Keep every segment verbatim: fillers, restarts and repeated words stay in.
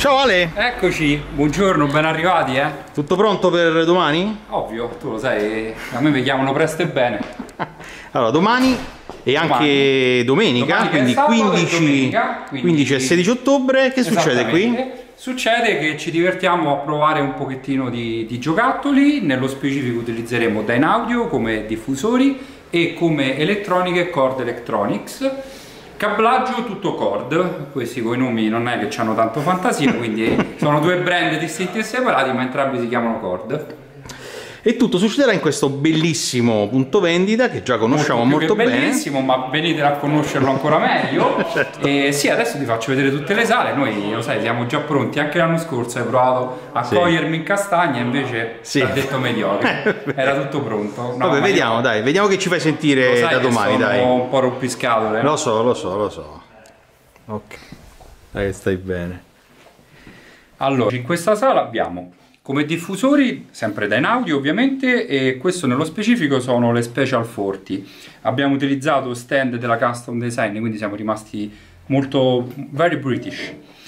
Ciao Ale! Eccoci, buongiorno, ben arrivati, eh? Tutto pronto per domani? Ovvio, tu lo sai, a me mi chiamano presto e bene. Allora, domani e anche domani. domenica, Domani quindi, quindici, domenica, quindi quindici e sedici ottobre, che succede qui? Succede che ci divertiamo a provare un pochettino di, di giocattoli, nello specifico utilizzeremo Dynaudio come diffusori e come elettroniche Chord Electronics. Cablaggio tutto Chord, questi coi nomi non è che hanno tanto fantasia, quindi sono due brand distinti e separati, ma entrambi si chiamano Chord. E tutto succederà in questo bellissimo punto vendita che già conosciamo molto, molto bene. Bellissimo, ma venite a conoscerlo ancora meglio. Certo. E sì, adesso ti faccio vedere tutte le sale. Noi, lo sai, siamo già pronti. Anche l'anno scorso hai provato a sì. cogliermi in castagna, invece sì. ha detto mediocre. Era tutto pronto. No, Vabbè, vediamo, io... dai, vediamo che ci fai sentire da domani, dai. un po' rompiscatole. Lo so, lo so, lo so. Ok. Dai, stai bene. Allora, in questa sala abbiamo come diffusori, sempre Dynaudio ovviamente, e questo nello specifico sono le Special quaranta. Abbiamo utilizzato stand della Custom Design, quindi siamo rimasti molto, very British.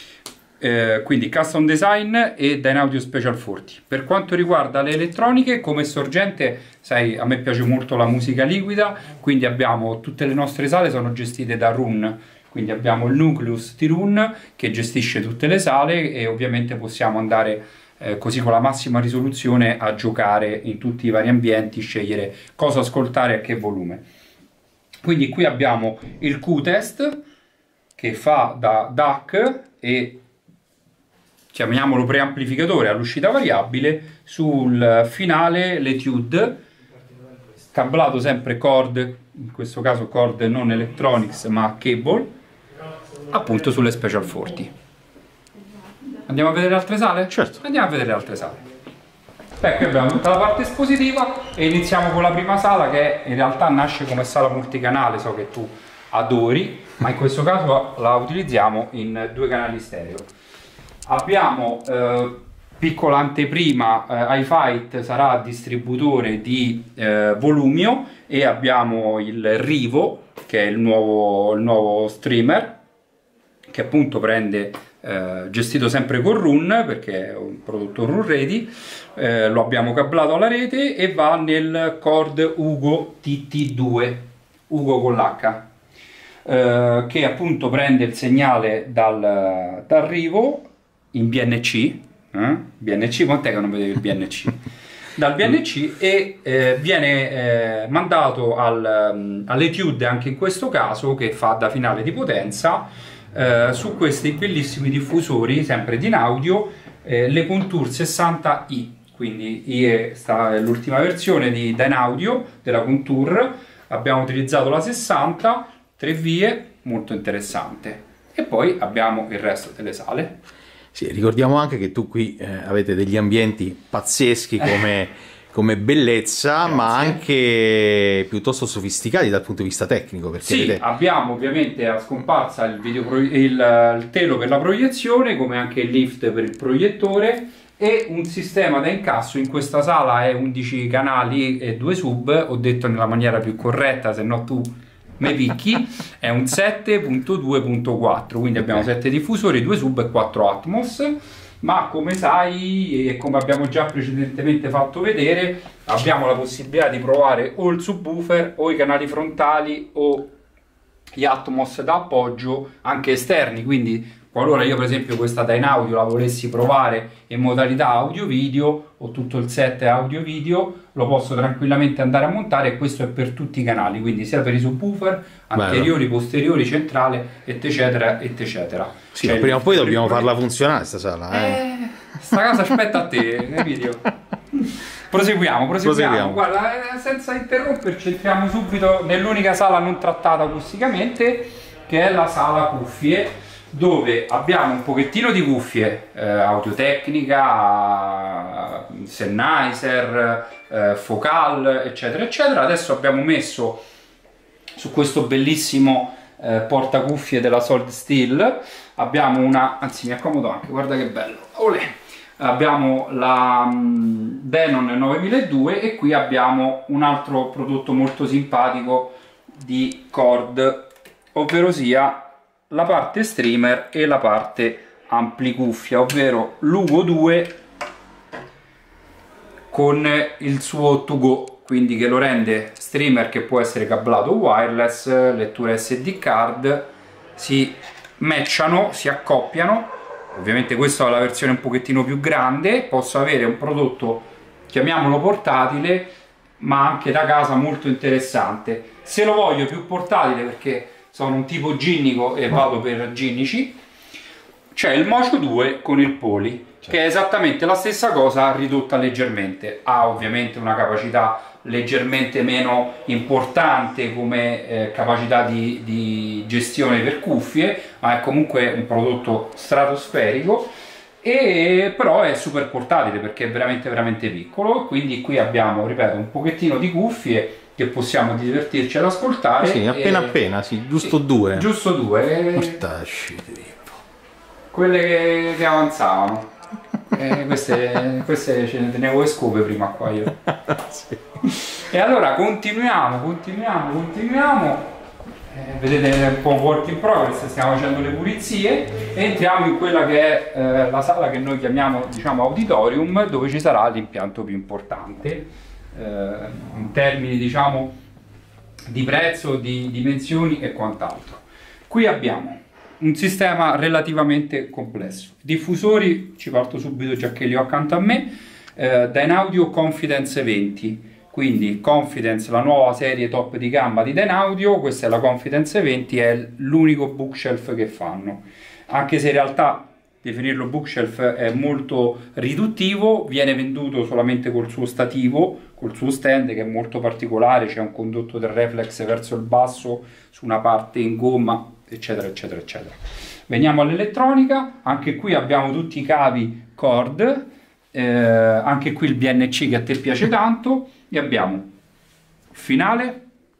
Eh, quindi Custom Design e Dynaudio Special quaranta. Per quanto riguarda le elettroniche, come sorgente, sai, a me piace molto la musica liquida, quindi abbiamo, tutte le nostre sale sono gestite da Roon. Quindi abbiamo il nucleus di Roon che gestisce tutte le sale e ovviamente possiamo andare Eh, così con la massima risoluzione a giocare in tutti i vari ambienti, scegliere cosa ascoltare e a che volume. Quindi qui abbiamo il Q-Test che fa da D A C e chiamiamolo preamplificatore all'uscita variabile, sul finale l'Etude, cablato sempre Chord, in questo caso Chord non Electronics ma Cable, appunto sulle Special quaranta. Andiamo a vedere le altre sale? Certo. Andiamo a vedere le altre sale. Beh, qui abbiamo tutta la parte espositiva e iniziamo con la prima sala che in realtà nasce come sala multicanale, so che tu adori, ma in questo caso la utilizziamo in due canali stereo. Abbiamo eh, piccola anteprima, eh, iFight sarà distributore di eh, Volumio e abbiamo il Rivo che è il nuovo, il nuovo streamer che appunto prende eh, gestito sempre con Roon perché è un prodotto Roon Ready, eh, lo abbiamo cablato alla rete e va nel Chord Ugo T T due, Ugo con l'H, eh, che appunto prende il segnale dal, dal Rivo in B N C, eh? B N C, quant'è che non vedevi il B N C? Dal B N C e eh, viene eh, mandato al, um, all'Etude anche in questo caso che fa da finale di potenza. Uh, su questi bellissimi diffusori, sempre Dynaudio, eh, le Contour sessanta i, quindi è l'ultima versione di Dynaudio della Contour, abbiamo utilizzato la sessanta, tre vie, molto interessante. E poi abbiamo il resto delle sale. Sì, ricordiamo anche che tu qui eh, avete degli ambienti pazzeschi come... come bellezza, grazie, ma anche piuttosto sofisticati dal punto di vista tecnico. Perché sì, vedete... abbiamo ovviamente a scomparsa il, video il, il telo per la proiezione, come anche il lift per il proiettore e un sistema da incasso. In questa sala è undici canali e due sub, ho detto nella maniera più corretta, se no tu me picchi, è un sette punto due punto quattro, quindi abbiamo sette diffusori, due sub e quattro Atmos. Ma come sai e come abbiamo già precedentemente fatto vedere, abbiamo la possibilità di provare o il subwoofer o i canali frontali o gli Atmos da appoggio anche esterni, quindi qualora io per esempio questa Dynaudio la volessi provare in modalità audio video o tutto il set audio video, lo posso tranquillamente andare a montare e questo è per tutti i canali, quindi sia per i subwoofer anteriori, bello, posteriori, centrale, eccetera eccetera. Sì, cioè, prima o poi dobbiamo farla funzionare sta sala, eh. eh sta casa aspetta a te, video. Proseguiamo, proseguiamo, proseguiamo. Guarda, eh, senza interromperci entriamo subito nell'unica sala non trattata acusticamente, che è la sala cuffie, dove abbiamo un pochettino di cuffie, eh, Audio-Tecnica, Sennheiser, eh, Focal, eccetera, eccetera. Adesso abbiamo messo su questo bellissimo eh, portacuffie della Solid Steel, abbiamo una, anzi mi accomodo anche, guarda che bello, olè. Abbiamo la um, Denon novemiladue e qui abbiamo un altro prodotto molto simpatico di Chord, ovvero sia la parte streamer e la parte ampli-cuffia, ovvero l'Ugo due con il suo to go, quindi che lo rende streamer che può essere cablato wireless, lettura S D card, si matchano, si accoppiano. Ovviamente questa è la versione un pochettino più grande, posso avere un prodotto, chiamiamolo portatile, ma anche da casa molto interessante. Se lo voglio più portatile perché sono un tipo ginnico e vado per ginnici, c'è il Mocio due con il Poly, che è esattamente la stessa cosa ridotta leggermente. Ha ovviamente una capacità leggermente meno importante come eh, capacità di, di gestione per cuffie, ma è comunque un prodotto stratosferico, e però è super portatile perché è veramente veramente piccolo. Quindi qui abbiamo, ripeto, un pochettino di cuffie che possiamo divertirci ad ascoltare. Sì, appena e... appena, sì, giusto sì, due. Giusto due. Mortacci, quelle che, che avanzavano. Eh, queste, queste ce ne tenevo le scope prima qua io. Sì. E allora continuiamo, continuiamo, continuiamo. Eh, vedete un po' work in progress, stiamo facendo le pulizie e entriamo in quella che è eh, la sala che noi chiamiamo, diciamo, auditorium, dove ci sarà l'impianto più importante eh, in termini, diciamo, di prezzo, di dimensioni e quant'altro. Qui abbiamo un sistema relativamente complesso. Diffusori, ci parto subito già che li ho accanto a me, eh, Dynaudio Confidence venti, quindi Confidence, la nuova serie top di gamma di Dynaudio. Questa è la Confidence venti, è l'unico bookshelf che fanno, anche se in realtà definirlo bookshelf è molto riduttivo. Viene venduto solamente col suo stativo, col suo stand che è molto particolare, c'è un condotto del reflex verso il basso su una parte in gomma, eccetera eccetera eccetera. Veniamo all'elettronica, anche qui abbiamo tutti i cavi cord, eh, anche qui il B N C che a te piace tanto, e abbiamo il finale,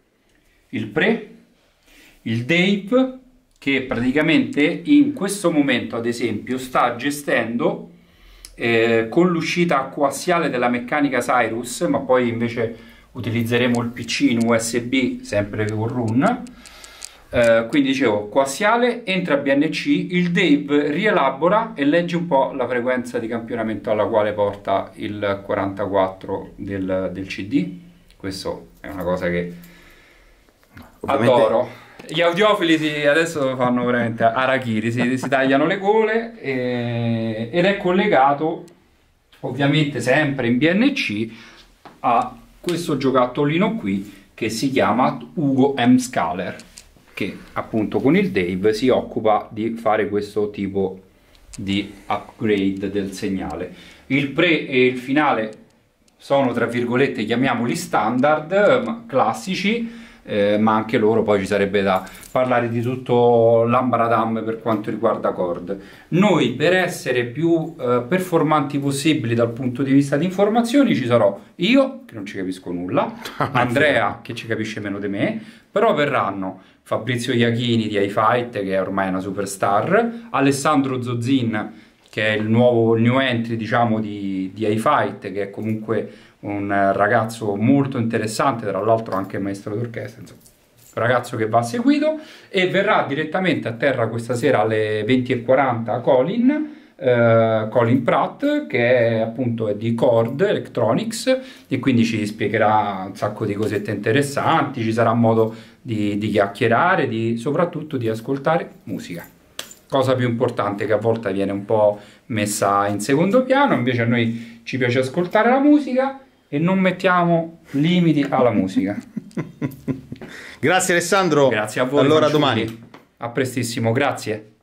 il pre, il Dave, che praticamente in questo momento ad esempio sta gestendo eh, con l'uscita coassiale della meccanica Cyrus, ma poi invece utilizzeremo il P C in U S B sempre con Run. Uh, quindi dicevo, coassiale, entra B N C, il Dave rielabora e legge un po' la frequenza di campionamento alla quale porta il quarantaquattro del, del C D. Questo è una cosa che ovviamente adoro. Gli audiofili si, adesso fanno veramente arachiri, si, si tagliano le gole, e, ed è collegato ovviamente sempre in B N C a questo giocattolino qui che si chiama Ugo M-Scaler, che appunto con il Dave si occupa di fare questo tipo di upgrade del segnale. Il pre e il finale sono, tra virgolette, chiamiamoli standard, classici, eh, ma anche loro poi ci sarebbe da parlare di tutto l'ambaradam per quanto riguarda cord. Noi, per essere più eh, performanti possibili dal punto di vista di informazioni, ci sarò io, che non ci capisco nulla, Andrea, che ci capisce meno di me, però verranno Fabrizio Iachini di iFight, che è ormai una superstar, Alessandro Zozzin, che è il nuovo il new entry, diciamo, di, di iFight, che è comunque un ragazzo molto interessante, tra l'altro anche maestro d'orchestra, insomma, un ragazzo che va seguito, e verrà direttamente a terra questa sera alle venti e quaranta Colin, Uh, Colin Pratt, che è appunto è di Cord Electronics, e quindi ci spiegherà un sacco di cosette interessanti, ci sarà modo di, di chiacchierare, di, soprattutto di ascoltare musica, cosa più importante che a volte viene un po' messa in secondo piano. Invece a noi ci piace ascoltare la musica e non mettiamo limiti alla musica. Grazie Alessandro, grazie a voi, allora fanciulli. Domani, a prestissimo, grazie.